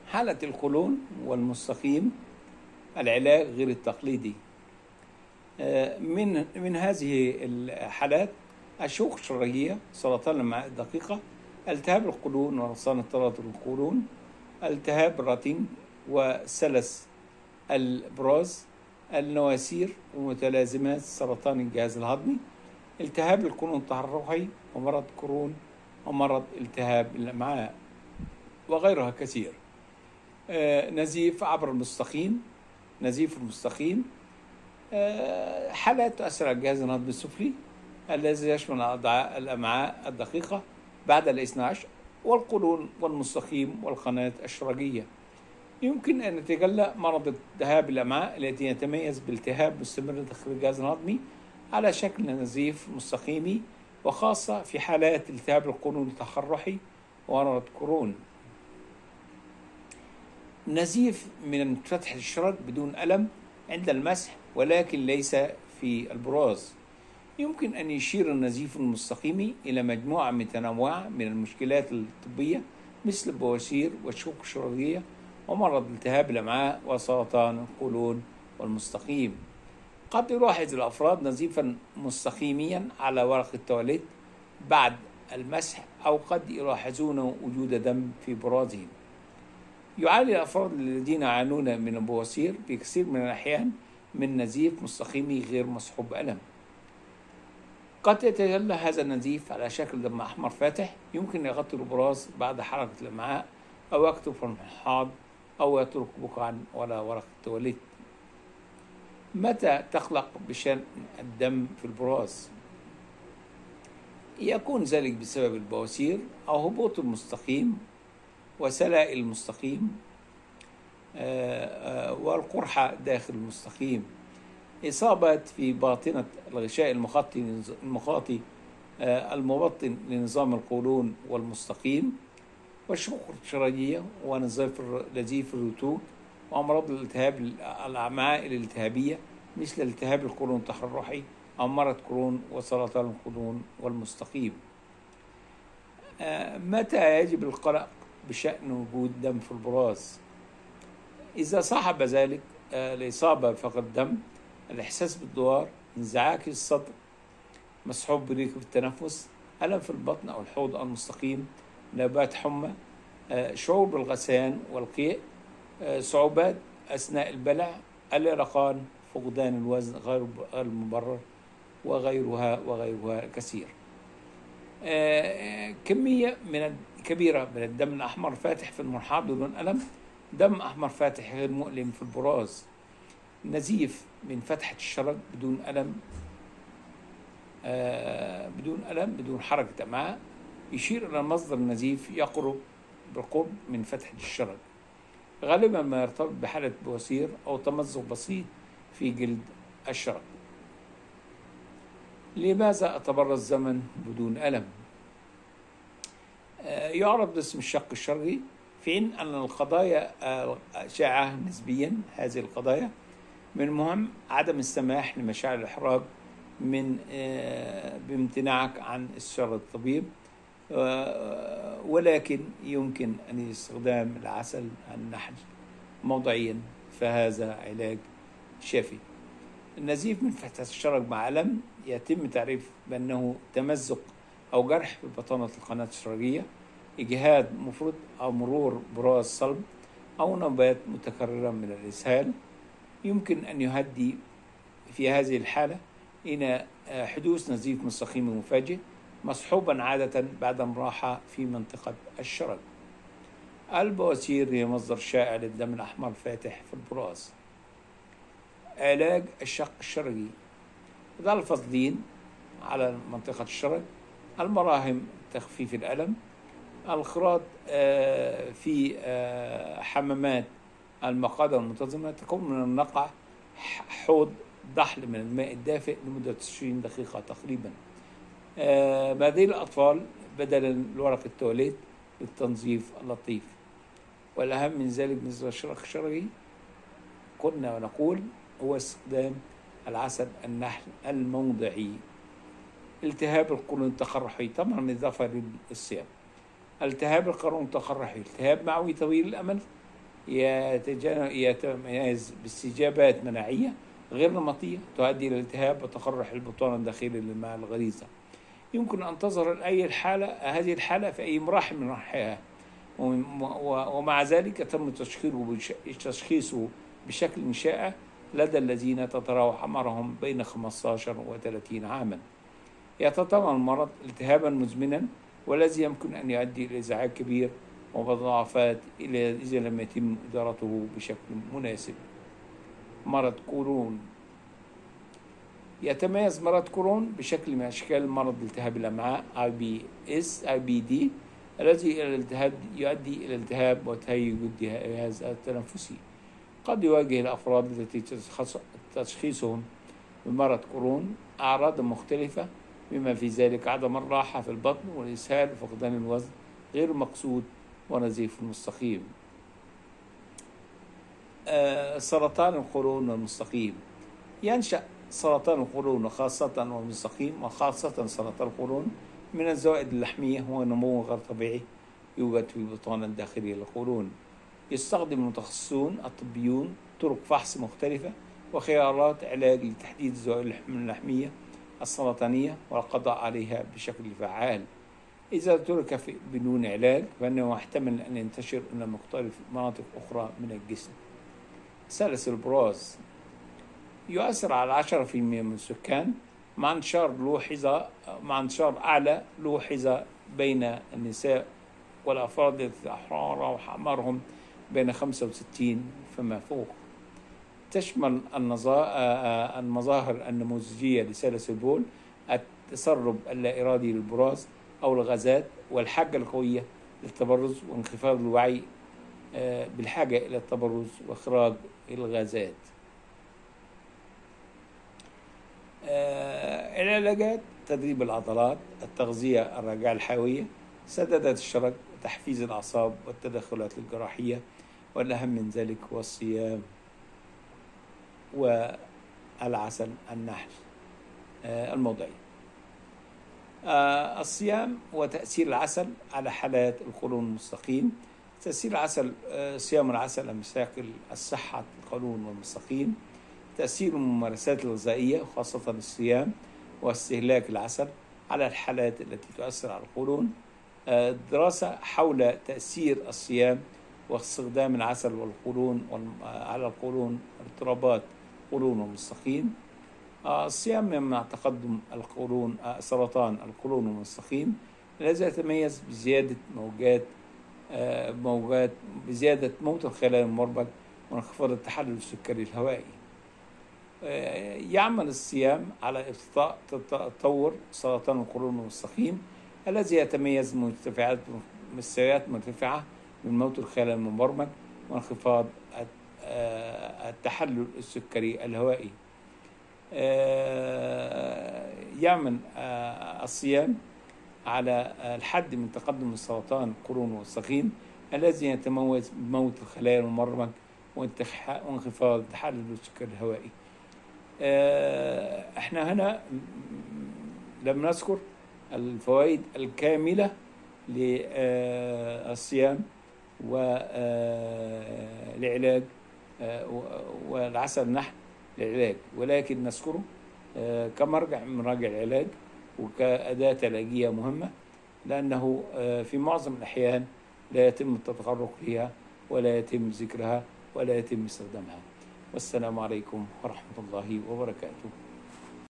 حالة القولون والمستقيم، العلاج غير التقليدي. من هذه الحالات: الشوك الشرجية، سرطان الأمعاء الدقيقة، التهاب القولون ونقصان التراتب القولون، التهاب الرئتين وسلس البراز، النواسير ومتلازمات سرطان الجهاز الهضمي، التهاب القولون التحركي ومرض كرون ومرض التهاب الأمعاء وغيرها كثير. نزيف عبر المستقيم، نزيف المستقيم حالات تؤثر على الجهاز الهضمي السفلي الذي يشمل الأمعاء الدقيقة بعد الاثنى عشر والقولون والمستقيم والقناة الشرجية. يمكن أن يتجلى مرض التهاب الأمعاء الذي يتميز بالتهاب مستمر داخل الجهاز الهضمي على شكل نزيف مستقيمي، وخاصة في حالات التهاب القولون التقرحي ومرض كرون. نزيف من فتح الشرج بدون ألم عند المسح ولكن ليس في البراز. يمكن أن يشير النزيف المستقيمي إلى مجموعة متنوعة من المشكلات الطبية مثل البواسير والشوك الشرجية ومرض التهاب الأمعاء وسرطان القولون والمستقيم. قد يلاحظ الأفراد نزيفا مستقيميا على ورق التواليت بعد المسح، أو قد يلاحظون وجود دم في برازهم. يعاني الأفراد الذين يعانون من البواسير في كثير من الأحيان من نزيف مستقيمي غير مصحوب ألم. قد يتجلى هذا النزيف على شكل دم أحمر فاتح، يمكن يغطي البراز بعد حركة الأمعاء أو يكتب في المحاض أو يترك بقعا ولا ورق التواليت. متى تقلق بشأن الدم في البراز؟ يكون ذلك بسبب البواسير أو هبوط المستقيم وسلائل المستقيم والقرحة داخل المستقيم، إصابة في باطنة الغشاء المخاطي المبطن لنظام القولون والمستقيم، والشوك الشرجية ونزيف الرتوج، وأمراض الالتهاب الأمعاء الالتهابية مثل التهاب القولون التقرحي أو مرض كرون وسرطان القولون والمستقيم. متى يجب القلق بشأن وجود دم في البراز؟ إذا صاحب ذلك الإصابة بفقد دم، الإحساس بالدوار، انزعاج الصدر مصحوب بريق في التنفس، ألم في البطن أو الحوض المستقيم، نوبات حمى، شعور بالغثيان والقيء، صعوبات أثناء البلع، الإرقان، فقدان الوزن غير المبرر وغيرها كثير. كمية كبيرة من الدم الأحمر فاتح في المرحاض بدون ألم، دم أحمر فاتح غير مؤلم في البراز، نزيف من فتحة الشرج بدون ألم بدون حركة أمعاء، يشير إلى مصدر النزيف يقرب بالقرب من فتحة الشرج، غالبا ما يرتبط بحالة بواسير أو تمزق بسيط في جلد الشرج. لماذا أتبرز الزمن بدون ألم؟ يعرف باسم الشق الشرجي، في حين أن القضايا شائعة نسبيا. هذه القضايا من المهم عدم السماح لمشاعر الإحراج بامتناعك عن استشارة الطبيب، ولكن يمكن أن يستخدم العسل النحل موضعيا، فهذا علاج شافي. النزيف من فتحة الشرج مع ألم يتم تعريف بأنه تمزق أو جرح في بطانة القناة الشرجية، إجهاد مفرط أو مرور براز صلب أو نوبات متكررة من الإسهال. يمكن أن يؤدي في هذه الحالة إلى حدوث نزيف مستقيم مفاجئ مصحوبا عادة بعد راحة في منطقة الشرج. البواسير هي مصدر شائع للدم الأحمر الفاتح في البراز. علاج الشق الشرجي: ضع الفازلين على منطقة الشرج، المراهم تخفيف الألم، الخراط في حمامات المقعدة المنتظمة تكون من النقع حوض ضحل من الماء الدافئ لمدة 20 دقيقة تقريبا. بديل الأطفال بدلا الورق التواليت للتنظيف اللطيف. والأهم من ذلك بالنسبة للشق الشرجي قلنا ونقول هو استخدام العسل النحل الموضعي. التهاب القولون التقرحي، طبعا إضافة للصيام. التهاب القولون التقرحي التهاب معوي طويل الأمد يتميز باستجابات مناعية غير نمطية تؤدي إلى التهاب وتقرح البطانة الداخلي مع الغريزة. يمكن أن تظهر هذه الحالة في أي مراحل من مراحلها، ومع ذلك يتم تشخيصه بشكل شائع لدى الذين تتراوح أعمارهم بين 15 و30 عاما. يتضمن المرض التهابا مزمنا والذي يمكن أن يؤدي إلى إزعاج كبير ومضاعفات إذا لم يتم إدارته بشكل مناسب. مرض كولون. يتميز مرض كولون بشكل من أشكال مرض التهاب الأمعاء IBD الذي يؤدي إلى التهاب وتهيج الجهاز التنفسي. قد يواجه الأفراد التي تشخيصهم بمرض كولون أعراض مختلفة، بما في ذلك عدم الراحة في البطن والإسهال وفقدان الوزن غير المقصود ونزيف مستقيم. سرطان القولون المستقيم. ينشأ سرطان القولون خاصة والمستقيم وخاصة سرطان القولون من الزوائد اللحمية، هو نمو غير طبيعي يوجد في البطانة الداخلية للقولون. يستخدم المتخصصون الطبيون طرق فحص مختلفة وخيارات علاج لتحديد الزوائد اللحمية السرطانية والقضاء عليها بشكل فعال. إذا ترك بدون علاج فإنه يحتمل أن ينتشر إلى مختلف مناطق أخرى من الجسم. سلس البراز. يؤثر على 10% من السكان، مع انتشار أعلى لوحظ بين النساء والأفراد الذين أعمارهم بين 65 فما فوق. تشمل المظاهر النموذجية لسلس البول التسرب اللا إرادي للبراز أو الغازات، والحاجة القوية للتبرز وانخفاض الوعي بالحاجة إلى التبرز وإخراج الغازات. العلاجات: تدريب العضلات، التغذية الراجعة الحيوية، سدادات الشرج، وتحفيز الأعصاب، والتدخلات الجراحية، والأهم من ذلك هو الصيام والعسل النحل الموضعي. الصيام وتأثير العسل على حالات القولون المستقيم. تأثير العسل، صيام العسل مساق الصحة القولون والمستقيم. تأثير الممارسات الغذائية خاصة الصيام واستهلاك العسل على الحالات التي تؤثر على القولون. دراسة حول تأثير الصيام واستخدام العسل والقولون على القولون، اضطرابات القولون والمستقيم. الصيام مع تقدم سرطان القولون والمستقيم الذي يتميز بزيادة موت الخلايا المربك وانخفاض التحلل السكري الهوائي. يعمل الصيام على إبطاء تطور سرطان القولون المستقيم الذي يتميز بمستويات مرتفعة من موت الخلايا المبرمج وانخفاض التحلل السكري الهوائي. يعمل الصيام على الحد من تقدم السرطان القولون المستقيم الذي يتميز بموت الخلايا المبرمج وانخفاض التحلل السكري الهوائي. احنا هنا لم نذكر الفوائد الكاملة للصيام والعلاج والعسل النحل للعلاج، ولكن نذكره كمرجع من مراجع العلاج وكأداة علاجية مهمة، لأنه في معظم الأحيان لا يتم التطرق لها ولا يتم ذكرها ولا يتم استخدامها. والسلام عليكم ورحمة الله وبركاته.